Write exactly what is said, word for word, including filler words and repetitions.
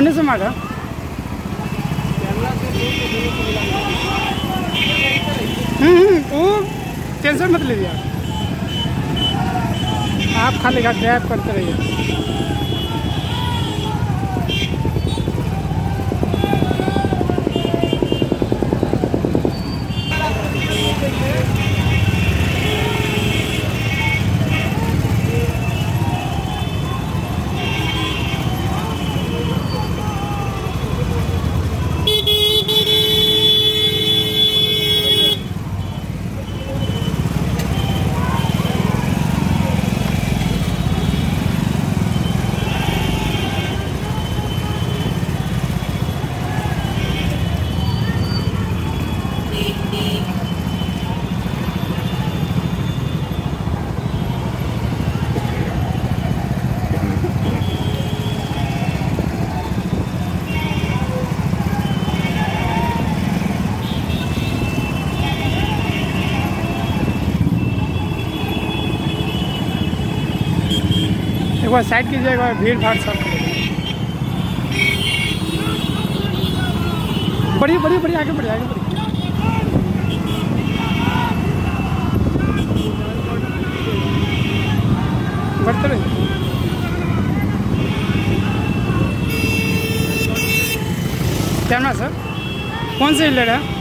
सामने से मारा। हम्म वो टेंशन मत लीजिए आप आप खाली का ड्राइव करते रहिए। एक बार साइड कीजिएगा, भीड़ भाड़ सब बढ़िया बढ़िया बढ़िया आगे बढ़िया आगे बढ़िया। बढ़ते रहिए। क्या ना सर, कौन से ले रहे हैं?